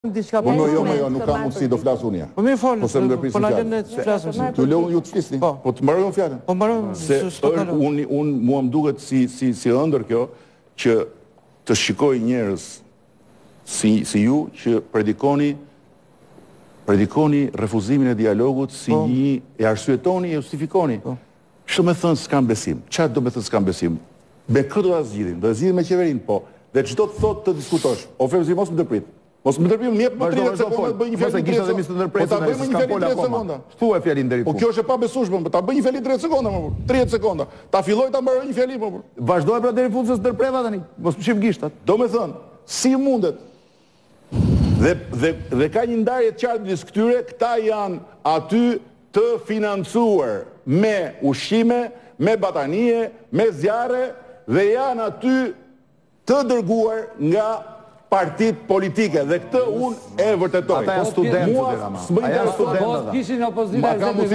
Jo, nuk kam mundësi, do flas unë ja. Po më fol, se më ndërprisin po na fjalën. lënë të flasim. Ju leu ju të flisni. Po të mbarojmë fjalën. Po mbarojmë se unë mua më duket si ëndër kjo që të shikoj njerëz si ju që predikoni refuzimin e dialogut si një e arsyetoni e justifikoni. Ç'do të thënë s'kam besim? Çfarë do të thënë s'kam besim? Me këtë do ta zgjidhim, do ta zgjidhim me qeverinë, po. Dhe çdo të thotë të diskutosh. Ofrozim mos më ndërprit. Mos më ndërprit, më jep më 30 sekonda të bëj një fjalë. Po ta bëjmë një fjalë 30 sekonda. Thuaj fjalin deri Po kjo është e pabesueshme, po ta bëj një fjalë 30 sekonda më. 30 sekonda. Ta filloj ta mbaroj një fjalë më. Vazhdoj pra deri në fund se s'ndërpreva tani. Mos më shif gishtat. Domethënë, si mundet? Dhe ka një ndarje të qartë midis këtyre, këta janë aty të financuar me ushqime, me batanie, me zjarre dhe janë aty të dërguar nga Partite Politike dhe këtë unë e vërtetoj. Ata janë studentë, kishin opozita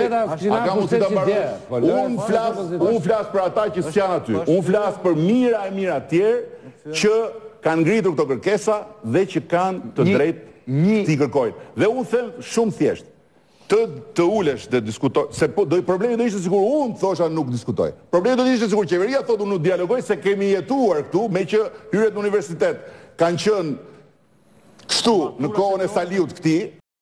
Unë flas për ata që s'janë aty. Unë flas për mira e mira tjerë që kanë ngritur këto kërkesa dhe që kanë të drejtë t'i kërkojnë. Dhe unë them shumë thjesht, të ulesh dhe diskutoj, se problemi do ishte sikur unë thosha nuk diskutoj. Problemi do ishte sikur qeveria thotë unë nuk dialogoj se kemi jetuar këtu me që hyrjet në universitet kanë qenë kështu në kohën e Saliut këtij